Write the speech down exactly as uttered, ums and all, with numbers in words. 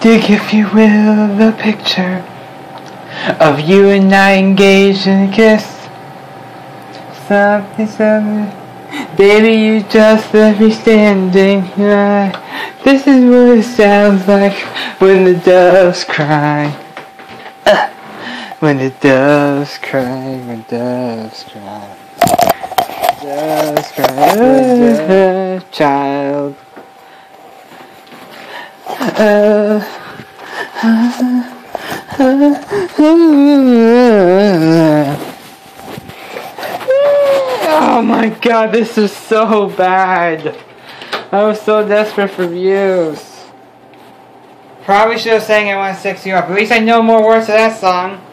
Dig, if you will, the picture of you and I engaged in a kiss. Something, something. Baby, you just left me standing. Uh, this is what it sounds like when the doves cry. Uh, when the doves cry, when doves cry. Doves cry. Uh, child. Uh, uh, Oh my god, this is so bad. I was so desperate for views. Probably should have sang I Want to Sex You Up. At least I know more words to that song.